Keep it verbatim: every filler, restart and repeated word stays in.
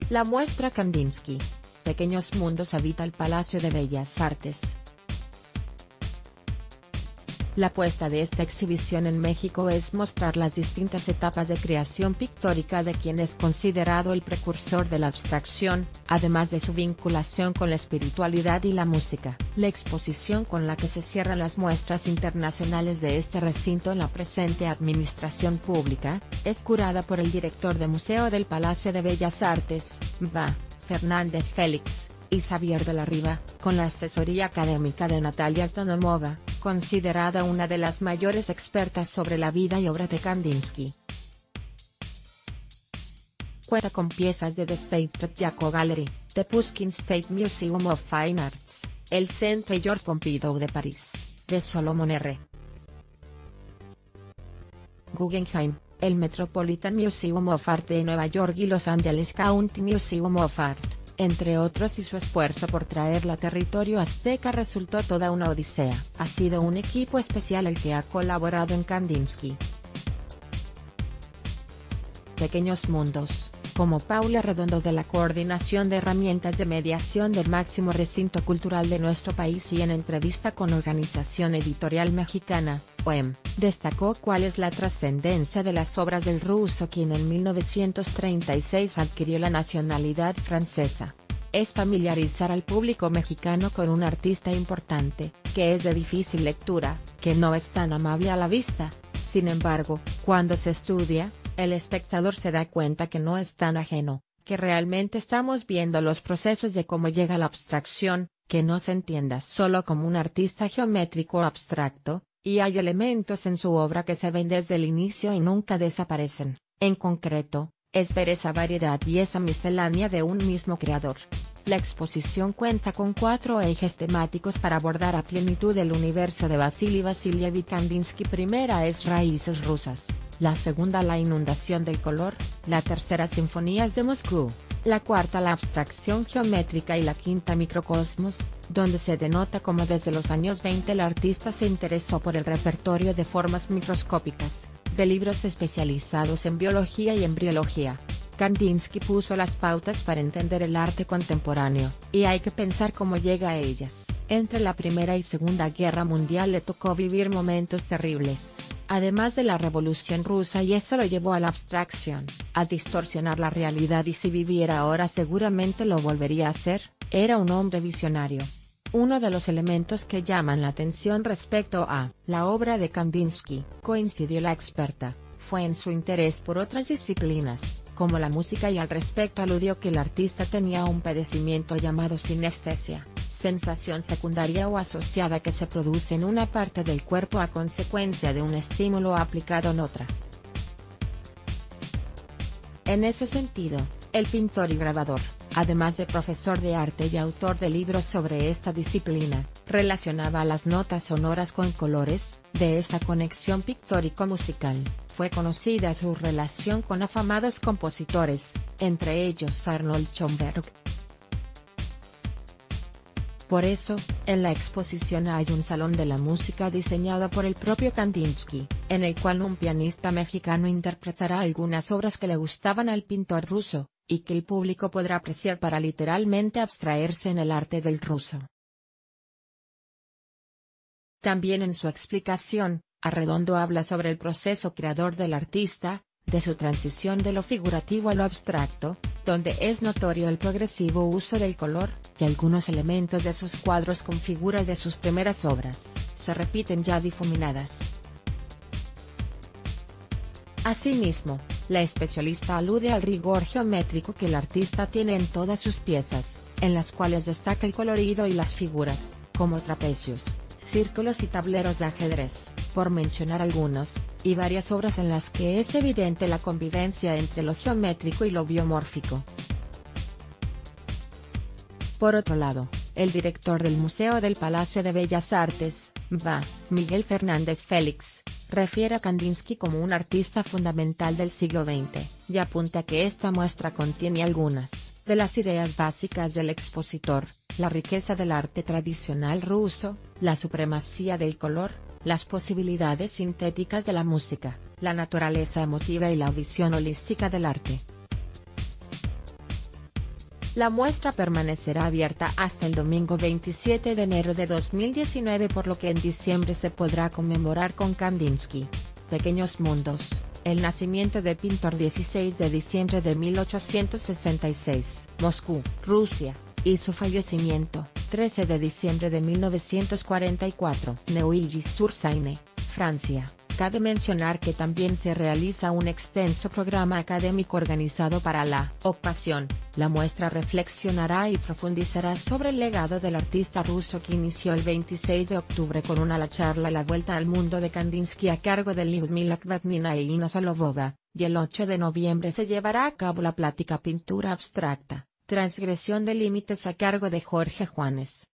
La muestra Kandinsky. Pequeños mundos habita el Palacio de Bellas Artes. La apuesta de esta exhibición en México es mostrar las distintas etapas de creación pictórica de quien es considerado el precursor de la abstracción, además de su vinculación con la espiritualidad y la música. La exposición con la que se cierran las muestras internacionales de este recinto en la presente administración pública, es curada por el director de Museo del Palacio de Bellas Artes, Va. Fernández Félix, y Xavier de la Riva, con la asesoría académica de Natalia Tonomova, considerada una de las mayores expertas sobre la vida y obra de Kandinsky. Cuenta con piezas de The State Jaco Gallery, The Pushkin State Museum of Fine Arts, el Centre Georges Pompidou de París, de Solomon R. Guggenheim, el Metropolitan Museum of Art de Nueva York y Los Angeles County Museum of Art, entre otros, y su esfuerzo por traerla a territorio azteca resultó toda una odisea. Ha sido un equipo especial el que ha colaborado en Kandinsky. Pequeños mundos, como Paula Redondo de la Coordinación de Herramientas de Mediación del máximo recinto cultural de nuestro país y en entrevista con Organización Editorial Mexicana, O E M, destacó cuál es la trascendencia de las obras del ruso, quien en mil novecientos treinta y seis adquirió la nacionalidad francesa. Es familiarizar al público mexicano con un artista importante, que es de difícil lectura, que no es tan amable a la vista. Sin embargo, cuando se estudia, el espectador se da cuenta que no es tan ajeno, que realmente estamos viendo los procesos de cómo llega la abstracción, que no se entienda solo como un artista geométrico o abstracto, y hay elementos en su obra que se ven desde el inicio y nunca desaparecen. En concreto, es ver esa variedad y esa miscelánea de un mismo creador. La exposición cuenta con cuatro ejes temáticos para abordar a plenitud el universo de Vasily Vasilievich Kandinsky. Primera es Raíces rusas, la segunda la inundación del color, la tercera Sinfonías de Moscú, la cuarta la abstracción geométrica y la quinta Microcosmos, donde se denota cómo desde los años veinte el artista se interesó por el repertorio de formas microscópicas, de libros especializados en biología y embriología. Kandinsky puso las pautas para entender el arte contemporáneo, y hay que pensar cómo llega a ellas. Entre la Primera y Segunda Guerra Mundial le tocó vivir momentos terribles, además de la Revolución Rusa, y eso lo llevó a la abstracción, a distorsionar la realidad, y si viviera ahora seguramente lo volvería a hacer. Era un hombre visionario. Uno de los elementos que llaman la atención respecto a la obra de Kandinsky, coincidió la experta, fue en su interés por otras disciplinas, como la música, y al respecto aludió que el artista tenía un padecimiento llamado sinestesia, sensación secundaria o asociada que se produce en una parte del cuerpo a consecuencia de un estímulo aplicado en otra. En ese sentido, el pintor y grabador, además de profesor de arte y autor de libros sobre esta disciplina, relacionaba las notas sonoras con colores. De esa conexión pictórico-musical, fue conocida su relación con afamados compositores, entre ellos Arnold Schoenberg. Por eso, en la exposición hay un salón de la música diseñado por el propio Kandinsky, en el cual un pianista mexicano interpretará algunas obras que le gustaban al pintor ruso, y que el público podrá apreciar para literalmente abstraerse en el arte del ruso. También en su explicación, Arredondo habla sobre el proceso creador del artista, de su transición de lo figurativo a lo abstracto, donde es notorio el progresivo uso del color, y algunos elementos de sus cuadros con figuras de sus primeras obras, se repiten ya difuminadas. Asimismo, la especialista alude al rigor geométrico que el artista tiene en todas sus piezas, en las cuales destaca el colorido y las figuras, como trapecios, círculos y tableros de ajedrez, por mencionar algunos, y varias obras en las que es evidente la convivencia entre lo geométrico y lo biomórfico. Por otro lado, el director del Museo del Palacio de Bellas Artes, Va. Miguel Fernández Félix, refiere a Kandinsky como un artista fundamental del siglo veinte, y apunta que esta muestra contiene algunas de las ideas básicas del expositor: la riqueza del arte tradicional ruso, la supremacía del color, las posibilidades sintéticas de la música, la naturaleza emotiva y la visión holística del arte. La muestra permanecerá abierta hasta el domingo veintisiete de enero de dos mil diecinueve, por lo que en diciembre se podrá conmemorar con Kandinsky. Pequeños mundos, el nacimiento del pintor dieciséis de diciembre de mil ochocientos sesenta y seis, Moscú, Rusia, y su fallecimiento, trece de diciembre de mil novecientos cuarenta y cuatro, Neuilly-sur-Seine, Francia. Cabe mencionar que también se realiza un extenso programa académico organizado para la ocasión. La muestra reflexionará y profundizará sobre el legado del artista ruso, que inició el veintiséis de octubre con una la charla La Vuelta al Mundo de Kandinsky a cargo de Lyudmila Kvatnina e Ina Solovova, y el ocho de noviembre se llevará a cabo la plática Pintura abstracta, transgresión de límites a cargo de Jorge Juanes.